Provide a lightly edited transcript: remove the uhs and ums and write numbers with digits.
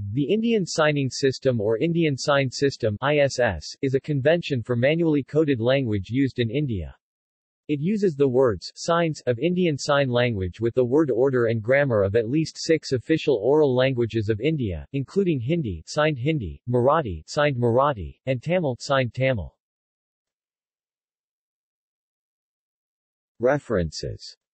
The Indian Signing System or Indian Sign System (ISS) is a convention for manually coded language used in India. It uses the words, signs, of Indian Sign Language with the word order and grammar of at least 6 official oral languages of India, including Hindi, signed Hindi, Marathi, signed Marathi, and Tamil, signed Tamil. References